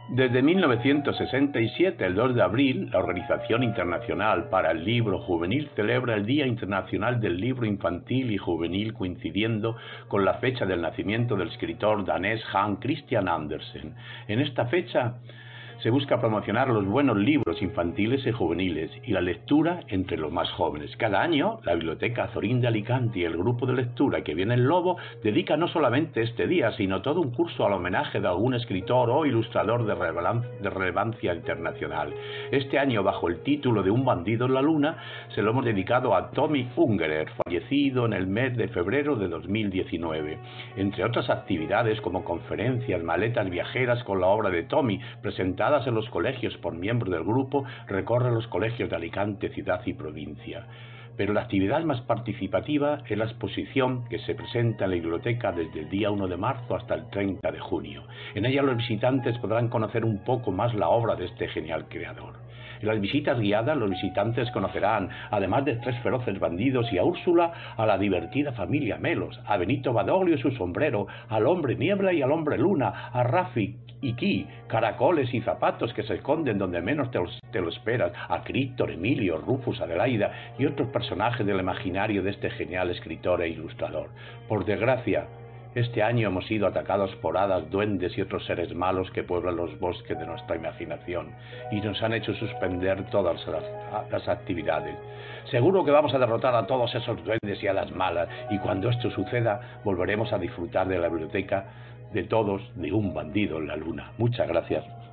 Desde 1967, el 2 de abril, la Organización Internacional para el Libro Juvenil celebra el Día Internacional del Libro Infantil y Juvenil, coincidiendo con la fecha del nacimiento del escritor danés Hans Christian Andersen. En esta fecha se busca promocionar los buenos libros infantiles y juveniles y la lectura entre los más jóvenes. Cada año, la Biblioteca Azorín de Alicante y el grupo de lectura que viene el Lobo dedica no solamente este día, sino todo un curso al homenaje de algún escritor o ilustrador de relevancia internacional. Este año, bajo el título de Un bandido en la luna, se lo hemos dedicado a Tommy Ungerer, fallecido en el mes de febrero de 2019. Entre otras actividades como conferencias, maletas viajeras con la obra de Tommy, presentadas en los colegios por miembros del grupo, recorre los colegios de Alicante, ciudad y provincia. Pero la actividad más participativa es la exposición que se presenta en la biblioteca desde el día 1 de marzo hasta el 30 de junio. En ella los visitantes podrán conocer un poco más la obra de este genial creador. En las visitas guiadas, los visitantes conocerán, además de tres feroces bandidos y a Úrsula, a la divertida familia Melos, a Benito Badoglio y su sombrero, al hombre niebla y al hombre luna, a Rafi y Ki, caracoles y zapatos que se esconden donde menos te lo esperas, a Críctor, Emilio, Rufus, Adelaida y otros personajes del imaginario de este genial escritor e ilustrador. Por desgracia, este año hemos sido atacados por hadas, duendes y otros seres malos que pueblan los bosques de nuestra imaginación y nos han hecho suspender todas las actividades. Seguro que vamos a derrotar a todos esos duendes y hadas malas, y cuando esto suceda volveremos a disfrutar de la biblioteca de todos, de Un bandido en la luna. Muchas gracias.